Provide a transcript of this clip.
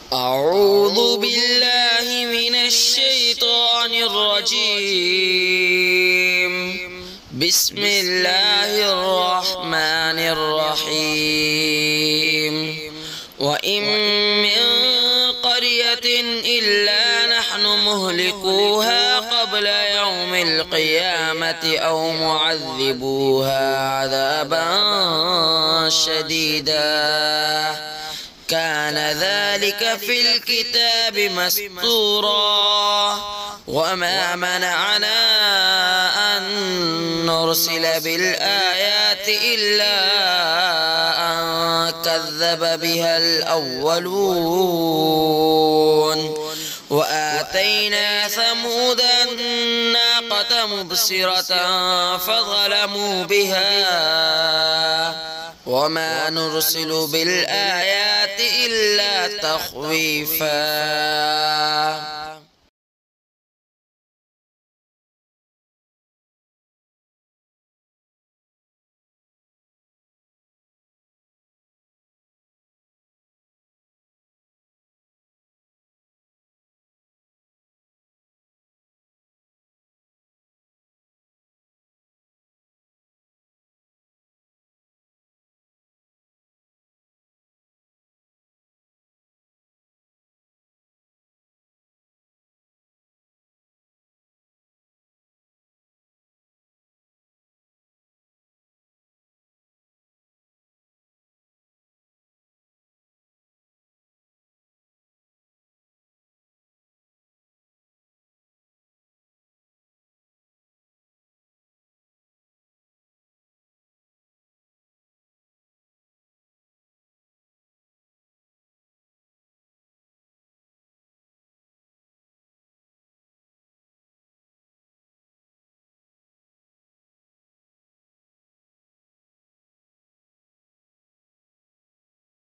أعوذ بالله من الشيطان الرجيم. بسم الله الرحمن الرحيم. وإن من قرية إلا نحن مهلكوها قبل يوم القيامة أو معذبوها عذابا شديدا كان ذلك في الكتاب مسطورا. وما منعنا أن نرسل بالآيات إلا أن كذب بها الأولون. وآتينا ثمود الناقة مبصرة فظلموا بها. وما نرسل بالآيات إلا تخويفا.